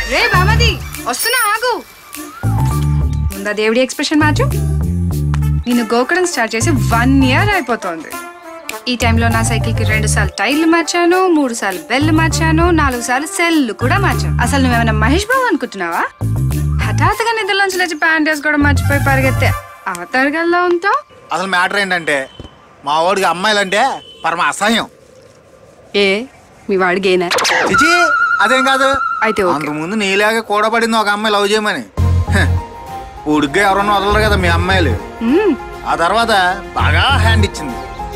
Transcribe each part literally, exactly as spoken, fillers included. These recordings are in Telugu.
రే బామది వస్తున్నా ఆగు. ముందా దేవుడి ఎక్స్ప్రెషన్ మార్చు. నేను గోకడం స్టార్ట్ చేసి వన్ ఇయర్ అయిపోతుంది. ఈ టైంలో నా సైకిల్ కి రెండు సార్లు టైర్లు మార్చాను, మూడు సార్లు బెల్లు మార్చాను, నాలుగు సార్లు సెల్లు కూడా మార్చాను. అసలు నువ్వేమైనా మహేష్ బాబు అనుకుంటున్నావా? హఠాత్తుగా నిద్రలోంచి లేచి ప్యాంట్ వేసుకోవడం మర్చిపోయి పరిగెత్తే అవతరగల్లా ఉంటావు. అసలు మ్యాటర్ ఏంటంటే మా వాడికి అమ్మాయిలంటే పరమ అసహ్యం. ఏ మీ వాడి గేనా? చిచి అదేం కాదు. అయితే అంతకు ముందు నీలాగే కూడబడింది ఒక అమ్మాయి లవ్ చేయమని. ఉడిగ్గా ఎవరన్నా వదలరు కదా మీ అమ్మాయిలు. ఆ తర్వాత బాగా హ్యాండ్ ఇచ్చింది.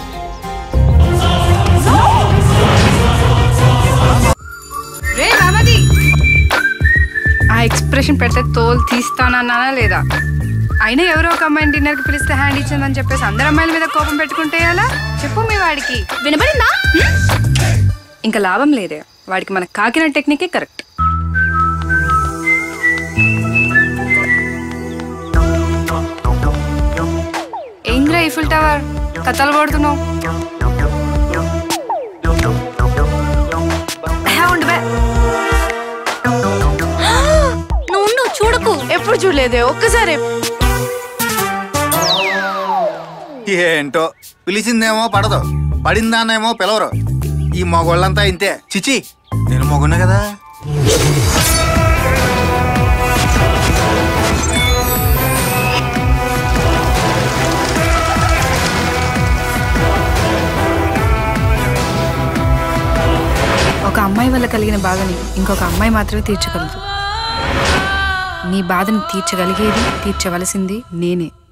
రే బామది ఆ ఎక్స్ప్రెషన్ పెడితే తోలు తీస్తానన్నానా లేదా? అయినా ఎవరో ఒక అమ్మాయిని డిన్నర్ కి పిలిస్తే హ్యాండ్ ఇచ్చిందని చెప్పేసి అందరు అమ్మాయిల మీద కోపం పెట్టుకుంటే ఎలా చెప్పు? మీ వాడికి వినబడిందా? ఇంకా లాభం లేదే. వాడికి మన కాకినాడ టెక్నికే కరెక్ట్. ఏంద్రా ఈఫిల్ టవర్ కథలు పడుతున్నావు? నువ్వు చూడకు. ఎప్పుడు చూడలేదే, ఒక్కసారి. ఏంటో పిలిచిందేమో పడదు, పడిందానేమో పిలవరు. ఈ మగోళ్ళంతా ఇంతే. చిచి నేను మగున్నా కదా. ఒక అమ్మాయి వల్ల కలిగిన బాధని ఇంకొక అమ్మాయి మాత్రమే తీర్చగలదు. నీ బాధని తీర్చగలిగేది, తీర్చవలసింది నేనే.